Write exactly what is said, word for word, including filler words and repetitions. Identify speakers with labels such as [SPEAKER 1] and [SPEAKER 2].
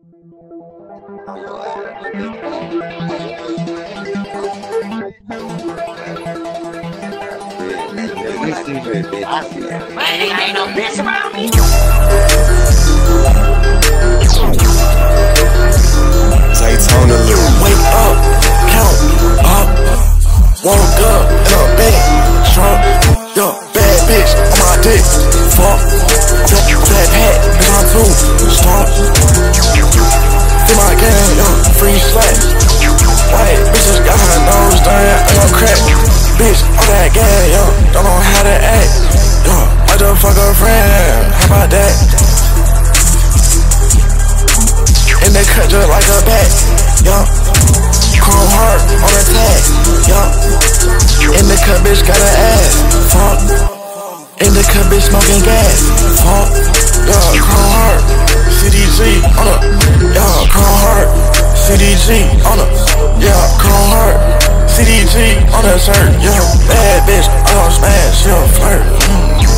[SPEAKER 1] Ain't no bitch around me.
[SPEAKER 2] Daytona Lou. Wake up, count up, woke up in a bed, drunk, yo, bad bitch on my dick, fuck, fat hat, bitch on two, stomp, in my game, yo, free slack, white bitches got her nose done, ain't no crack, bitch, all that gang, yo, don't know how to act, yo, like the fuck a friend, how about that? And they cut just like a bat, yo. Chrome heart on the tag, yo. In the cut, bitch got an ass, fuck. In the cut, bitch smoking gas, fuck. Yo, Chrome heart, C D G on a, yo, Chrome heart, C D G on a, yo, Chrome heart, C D G on a shirt, yo. Bad bitch, I don't smash, yo, flirt. Mm.